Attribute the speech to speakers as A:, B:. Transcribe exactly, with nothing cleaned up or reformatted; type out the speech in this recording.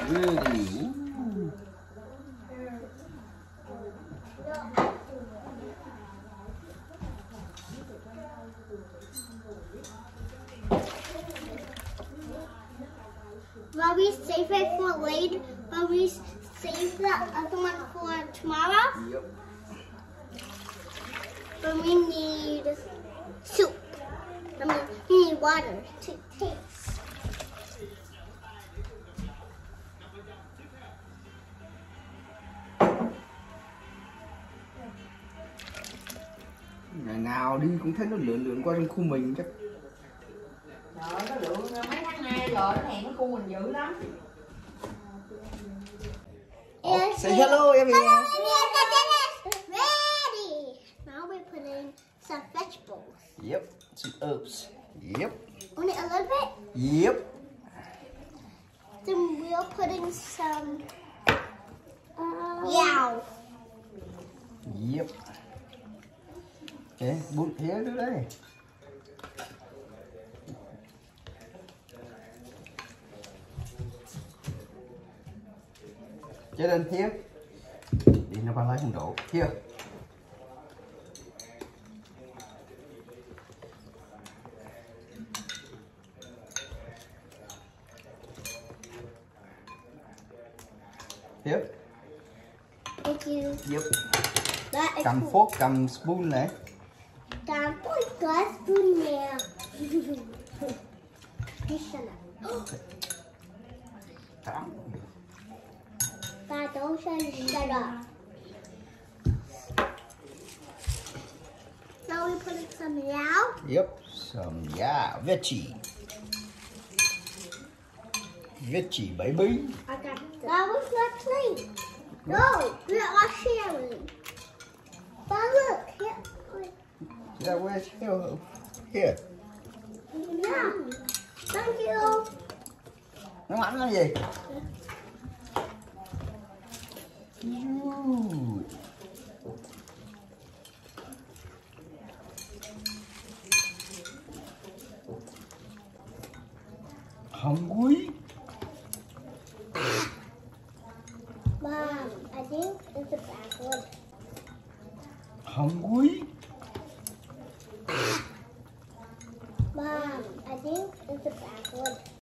A: Really? Ooh.
B: Will we save it for later? Will we save the other one for tomorrow?
A: Yep.
B: But we need soup. I mean, we need water to taste.
A: Ngày nào đi cũng thấy nó lượn lượn qua trong khu mình chắc.
C: Trời, nó lượn mấy tháng nay rồi, nó hẹn cái khu mình dữ lắm.
A: Oh, say hello, everyone.
B: Hello, ready. Now we put in some vegetables.
A: Yep, some herbs. Yep.
B: Only a little bit.
A: Yep.
B: Then we'll put in some. Uh, yeah.
A: Yep. Okay, put here today. Chết lên here. Đi nó phải lấy không đổ. Here. Here.
B: Thank you.
A: Yep.
B: That is
A: Cầm
B: cool.
A: fork, cầm spoon này.
B: Cầm fork, cầm spoon nè. Đi xem nào. Ta đâu xem ra rồi. Now we put in some yao.
A: Yep, some yeah, veggie. Veggie, baby.
B: I got that was not clean. No, we are sharing. But look, here.
A: Yeah, where's here? Here.
B: Yeah. Thank you.
A: Nó mặn là gì? Ooh. Hungry?
B: Mom, I think it's a backward.
A: Hungry?
B: Mom, I think it's a backward.